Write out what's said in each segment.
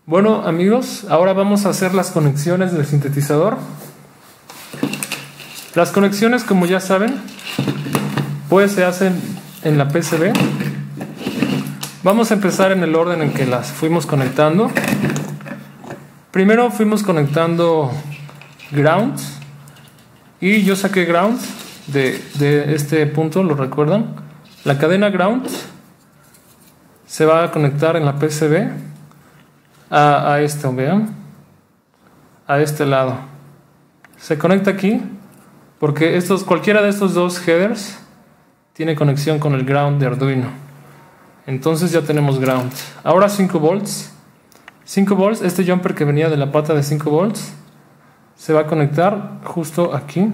Bueno amigos, ahora vamos a hacer las conexiones del sintetizador. Las conexiones, como ya saben, pues se hacen en la PCB. Vamos a empezar en el orden en que las fuimos conectando. Primero fuimos conectando ground y yo saqué ground de este punto, ¿lo recuerdan? La cadena ground se va a conectar en la PCB a esto, vean, a este lado. Se conecta aquí porque cualquiera de estos dos headers tiene conexión con el ground de Arduino. Entonces ya tenemos ground. Ahora 5 volts. 5 volts, este jumper que venía de la pata de 5 volts se va a conectar justo aquí.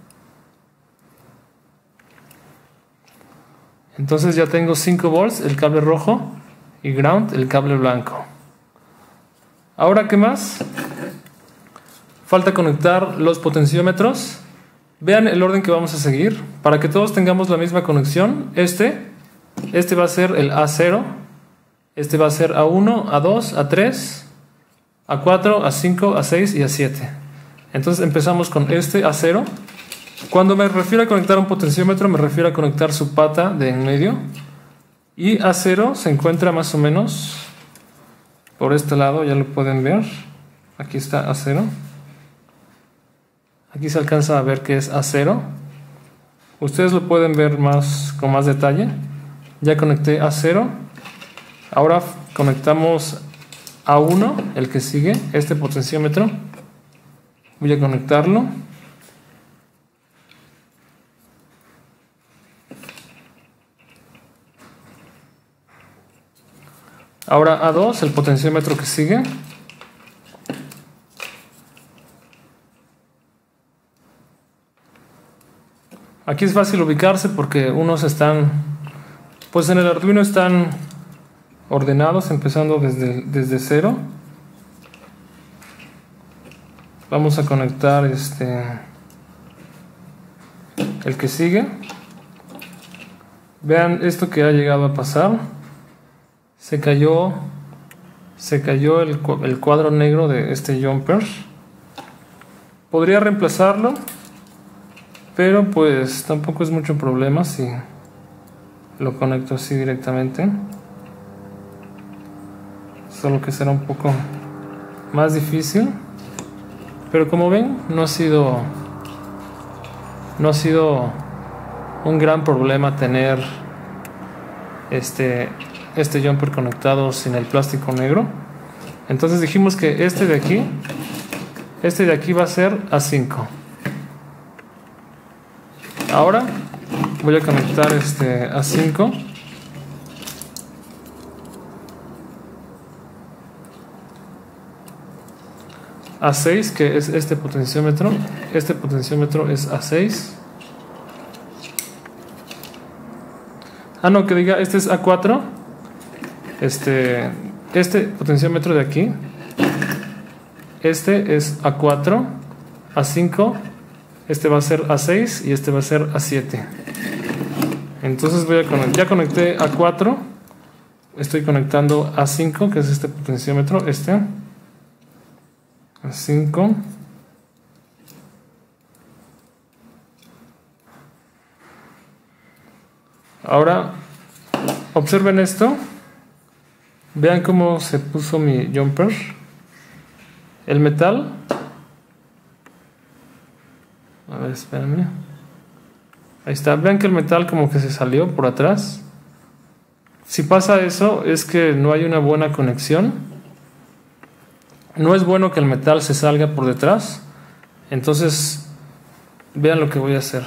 Entonces ya tengo 5 volts, el cable rojo, y ground, el cable blanco. Ahora, ¿qué más? Falta conectar los potenciómetros. Vean el orden que vamos a seguir para que todos tengamos la misma conexión. Este va a ser el A0, este va a ser A1, A2, A3, A4, A5, A6 y A7. Entonces empezamos con este A0. Cuando me refiero a conectar un potenciómetro, me refiero a conectar su pata de en medio. Y A0 se encuentra más o menos por este lado, ya lo pueden ver. Aquí está A0. Aquí se alcanza a ver que es A0. Ustedes lo pueden ver con más detalle. Ya conecté A0. Ahora conectamos A1, el que sigue, este potenciómetro. Voy a conectarlo. Ahora A2, el potenciómetro que sigue. Aquí es fácil ubicarse porque unos están, pues en el Arduino están ordenados, empezando desde 0. Vamos a conectar el que sigue. Vean esto que ha llegado a pasar. Se cayó el cuadro negro de este jumper. Podría reemplazarlo, pero pues tampoco es mucho problema si lo conecto así directamente. Solo que será un poco más difícil. Pero como ven, no ha sido un gran problema tener este jumper conectado sin el plástico negro. Entonces dijimos que este de aquí va a ser A5. Ahora voy a conectar A5. A6, que es este potenciómetro. Este potenciómetro es A6. Ah, no, que diga, este es A4. Este potenciómetro de aquí, este es A4, A5, este va a ser A6 y este va a ser A7. Entonces ya conecté A4, estoy conectando A5, que es este potenciómetro, A5. Ahora observen esto. Vean cómo se puso mi jumper. El metal. A ver, espérenme. Ahí está. Vean que el metal como que se salió por atrás. Si pasa eso, es que no hay una buena conexión. No es bueno que el metal se salga por detrás. Entonces, vean lo que voy a hacer.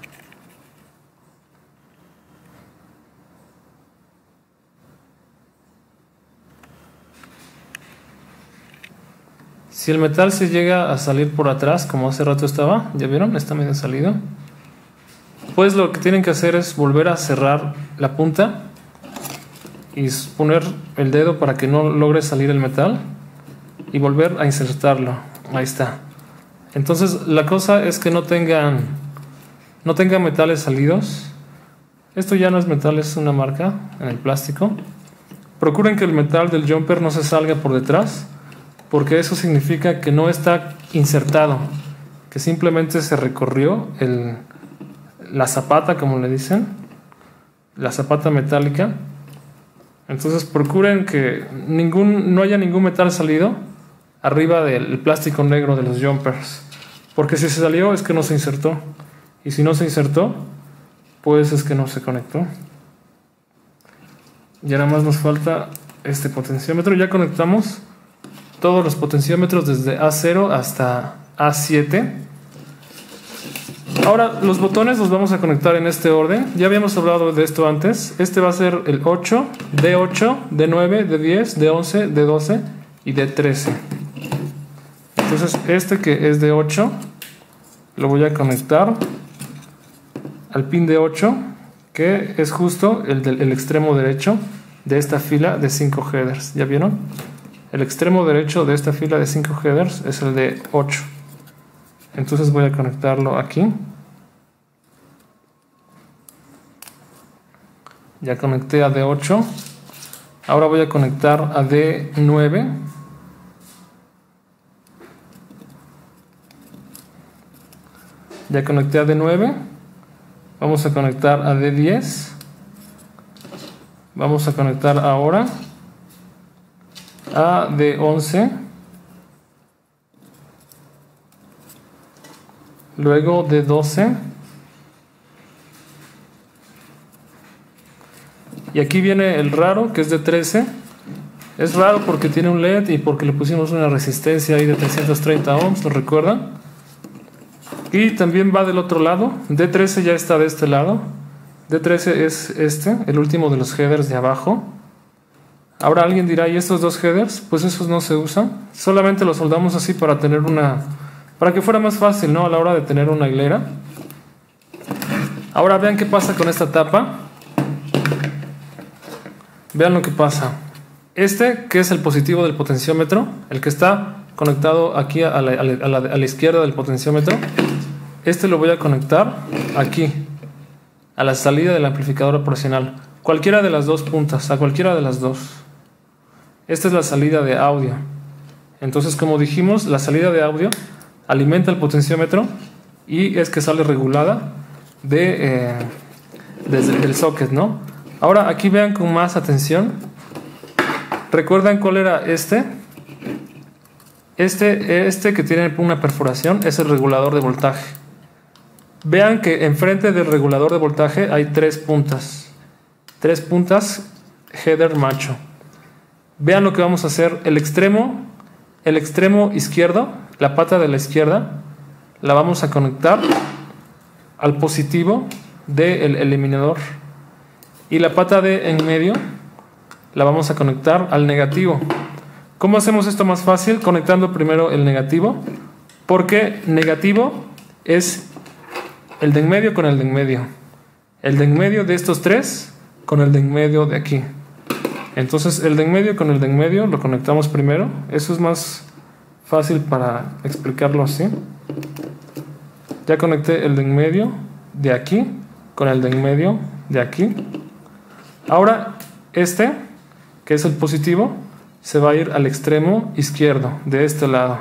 Si el metal se llega a salir por atrás, como hace rato estaba, ¿ya vieron? Está medio salido. Pues lo que tienen que hacer es volver a cerrar la punta y poner el dedo para que no logre salir el metal y volver a insertarlo. Ahí está. Entonces la cosa es que no tengan metales salidos. Esto ya no es metal, es una marca en el plástico. Procuren que el metal del jumper no se salga por detrás. porque eso significa que no está insertado, que simplemente se recorrió la zapata, como le dicen, la zapata metálica. Entonces procuren que no haya ningún metal salido arriba del plástico negro de los jumpers, porque si se salió es que no se insertó, y si no se insertó pues es que no se conectó. Ya nada más nos falta este potenciómetro. Ya conectamos todos los potenciómetros desde A0 hasta A7. Ahora los botones los vamos a conectar en este orden. Ya habíamos hablado de esto antes. Este va a ser el 8, D8, D9, D10, D11, D12 y D13. Entonces este que es D8 lo voy a conectar al pin D8, que es justo el extremo derecho de esta fila de 5 headers. ¿Ya vieron? El extremo derecho de esta fila de 5 headers es el de 8. Entonces voy a conectarlo aquí. Ya conecté a D8. Ahora voy a conectar a D9. Ya conecté a D9. Vamos a conectar a D10. Vamos a conectar ahora a D11. Luego D12. Y aquí viene el raro, que es D13. Es raro porque tiene un LED y porque le pusimos una resistencia ahí de 330 ohms, ¿lo recuerdan? Y también va del otro lado. D13 ya está de este lado. D13 es este, el último de los headers de abajo. Ahora alguien dirá, ¿y estos dos headers? Pues esos no se usan. Solamente los soldamos así para tener para que fuera más fácil, ¿no? A la hora de tener una hilera. Ahora vean qué pasa con esta tapa. Vean lo que pasa. Este, que es el positivo del potenciómetro, el que está conectado aquí a la izquierda del potenciómetro, este lo voy a conectar aquí, a la salida del amplificador operacional. Cualquiera de las dos puntas, a cualquiera de las dos. Esta es la salida de audio. Entonces, como dijimos, la salida de audio alimenta el potenciómetro y es que sale regulada desde el socket, ¿no? Ahora aquí vean con más atención. ¿Recuerdan cuál era este? Este que tiene una perforación es el regulador de voltaje. Vean que enfrente del regulador de voltaje hay tres puntas. Tres puntas header macho. Vean lo que vamos a hacer. El extremo izquierdo, la pata de la izquierda, la vamos a conectar al positivo del eliminador. Y la pata de en medio la vamos a conectar al negativo. ¿Cómo hacemos esto más fácil? Conectando primero el negativo, porque negativo es el de en medio con el de en medio. El de en medio de estos tres con el de en medio de aquí. Entonces el de en medio con el de en medio lo conectamos primero. Eso es más fácil para explicarlo así. Ya conecté el de en medio de aquí con el de en medio de aquí. Ahora este, que es el positivo, se va a ir al extremo izquierdo de este lado.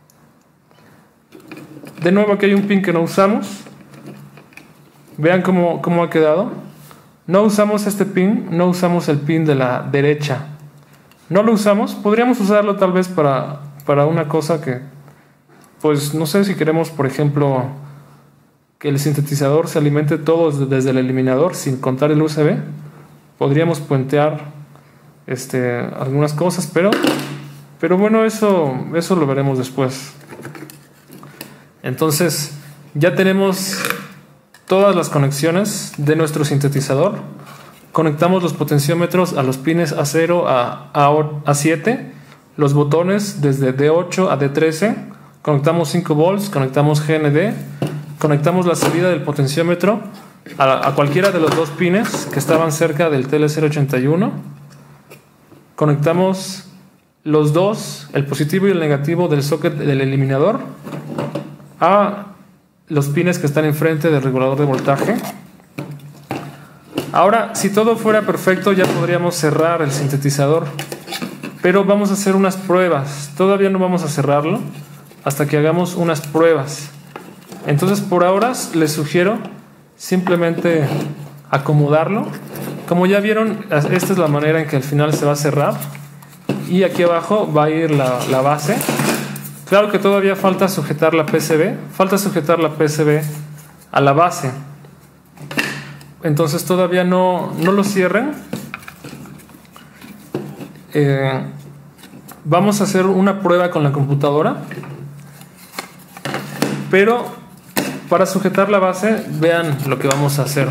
De nuevo aquí hay un pin que no usamos. Vean cómo ha quedado. No usamos este pin, no usamos el pin de la derecha. No lo usamos. Podríamos usarlo tal vez para una cosa que, pues no sé, si queremos, por ejemplo, que el sintetizador se alimente todo desde el eliminador sin contar el USB. Podríamos puentear algunas cosas, pero bueno, eso lo veremos después. Entonces ya tenemos todas las conexiones de nuestro sintetizador. Conectamos los potenciómetros a los pines A0 a A7, los botones desde D8 a D13, conectamos 5 volts, conectamos GND, conectamos la salida del potenciómetro a cualquiera de los dos pines que estaban cerca del TL081. Conectamos los dos, el positivo y el negativo del socket del eliminador, a los pines que están enfrente del regulador de voltaje. Ahora, si todo fuera perfecto, ya podríamos cerrar el sintetizador. pero vamos a hacer unas pruebas. Todavía no vamos a cerrarlo hasta que hagamos unas pruebas. Entonces por ahora les sugiero simplemente acomodarlo. Como ya vieron, esta es la manera en que al final se va a cerrar, y aquí abajo va a ir la base. Claro que todavía falta sujetar la PCB, a la base. Entonces todavía no lo cierren. Vamos a hacer una prueba con la computadora, pero para sujetar la base, vean lo que vamos a hacer.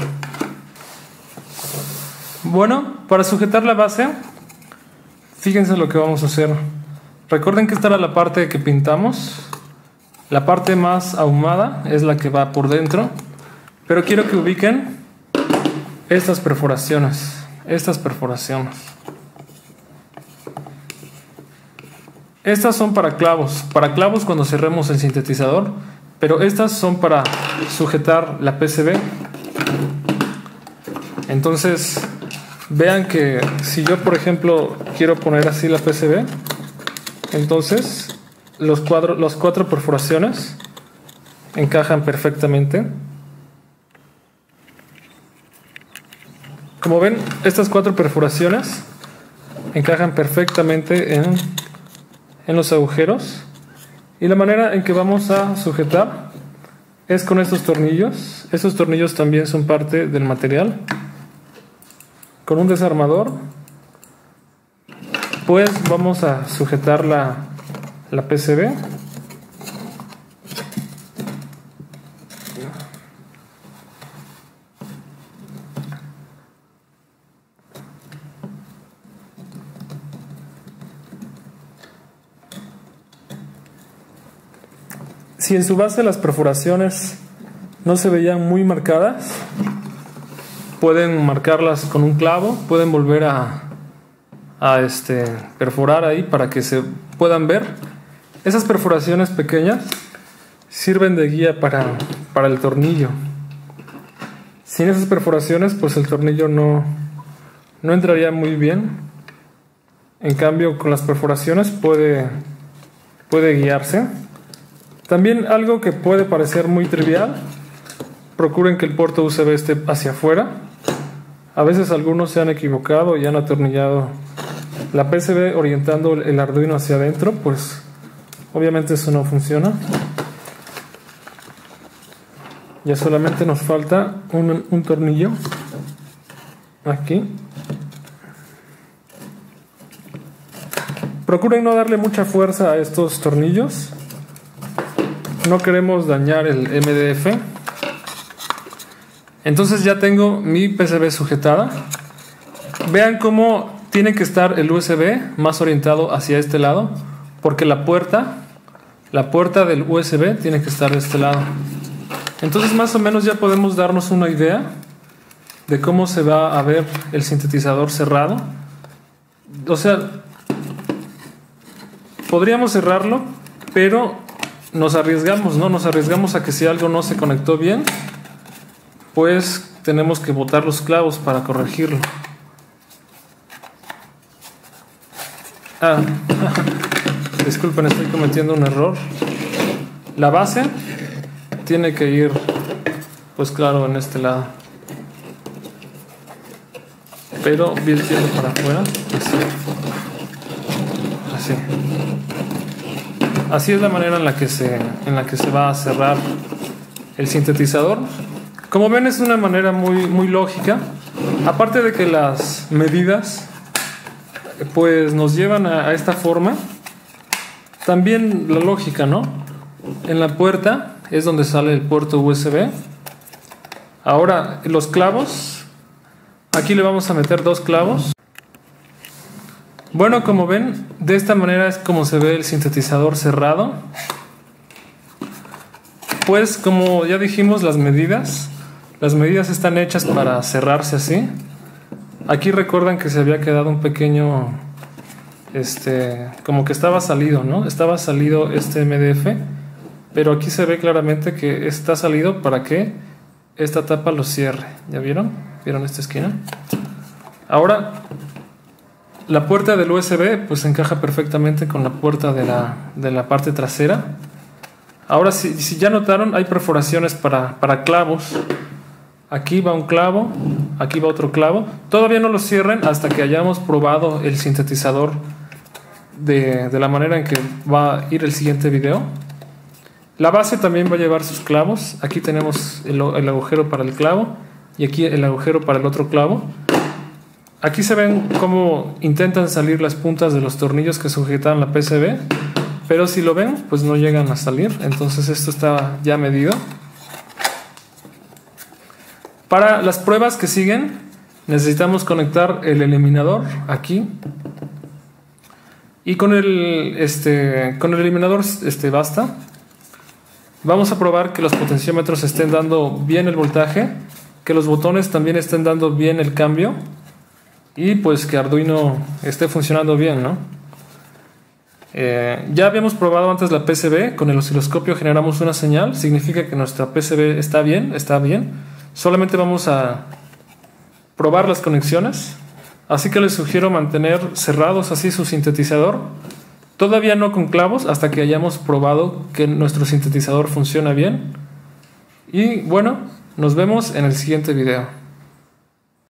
Bueno, para sujetar la base, fíjense lo que vamos a hacer. Recuerden que esta era la parte que pintamos. La parte más ahumada es la que va por dentro, pero quiero que ubiquen estas perforaciones. Estas son para clavos cuando cerremos el sintetizador, pero estas son para sujetar la PCB. Entonces vean que si yo, por ejemplo, quiero poner así la PCB, entonces las cuatro perforaciones encajan perfectamente. Como ven, estas 4 perforaciones encajan perfectamente en los agujeros, y la manera en que vamos a sujetar es con estos tornillos. Estos tornillos también son parte del material. Con un desarmador pues vamos a sujetar la PCB. Si en su base las perforaciones no se veían muy marcadas, pueden marcarlas con un clavo, pueden volver a perforar ahí para que se puedan ver. Esas perforaciones pequeñas sirven de guía para el tornillo. Sin esas perforaciones, pues el tornillo no entraría muy bien. En cambio, con las perforaciones puede guiarse. También algo que puede parecer muy trivial: procuren que el puerto USB esté hacia afuera. A veces algunos se han equivocado y han atornillado la PCB orientando el Arduino hacia adentro, pues obviamente eso no funciona. Ya solamente nos falta un tornillo aquí. Procuren no darle mucha fuerza a estos tornillos. No queremos dañar el MDF. Entonces ya tengo mi PCB sujetada. Vean cómo tiene que estar el USB más orientado hacia este lado, porque la puerta del USB tiene que estar de este lado. Entonces más o menos ya podemos darnos una idea de cómo se va a ver el sintetizador cerrado. O sea, podríamos cerrarlo, pero nos arriesgamos, ¿no? Nos arriesgamos a que si algo no se conectó bien, pues tenemos que botar los clavos para corregirlo. Disculpen, estoy cometiendo un error. La base tiene que ir, pues claro, en este lado, pero virtiendo para afuera, así es la manera en la que se va a cerrar el sintetizador. Como ven, es una manera muy lógica. Aparte de que las medidas pues nos llevan a esta forma, también la lógica, ¿no? En la puerta es donde sale el puerto USB. Ahora los clavos, aquí le vamos a meter 2 clavos. Bueno, como ven, de esta manera es como se ve el sintetizador cerrado. Pues como ya dijimos, las medidas están hechas para cerrarse así. Aquí recuerdan que se había quedado un pequeño, como que estaba salido, ¿no? Estaba salido este MDF, pero aquí se ve claramente que está salido para que esta tapa lo cierre. ¿Ya vieron? ¿Vieron esta esquina? Ahora La puerta del USB pues encaja perfectamente con la puerta de la parte trasera. Ahora si ya notaron, hay perforaciones para clavos. Aquí va un clavo, aquí va otro clavo. Todavía no lo cierren hasta que hayamos probado el sintetizador de la manera en que va a ir el siguiente video. La base también va a llevar sus clavos. Aquí tenemos el agujero para el clavo y aquí el agujero para el otro clavo. Aquí se ven cómo intentan salir las puntas de los tornillos que sujetan la PCB, pero si lo ven, pues no llegan a salir. Entonces esto está ya medido. Para las pruebas que siguen, necesitamos conectar el eliminador aquí. Y con el eliminador basta. Vamos a probar que los potenciómetros estén dando bien el voltaje, que los botones también estén dando bien el cambio y pues que Arduino esté funcionando bien, ¿no? Ya habíamos probado antes la PCB. Con el osciloscopio generamos una señal, significa que nuestra PCB está bien. Solamente vamos a probar las conexiones, así que les sugiero mantener cerrados así su sintetizador. Todavía no con clavos hasta que hayamos probado que nuestro sintetizador funciona bien. Y bueno, nos vemos en el siguiente video.